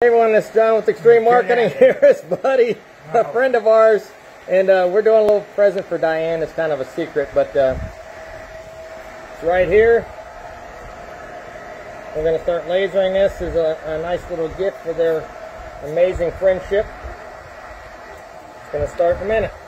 Everyone, that's John with Xtreme Marketing. Here is Buddy, a friend of ours, and we're doing a little present for Diane. It's kind of a secret, but it's right here. We're going to start lasering this as a nice little gift for their amazing friendship. It's going to start in a minute.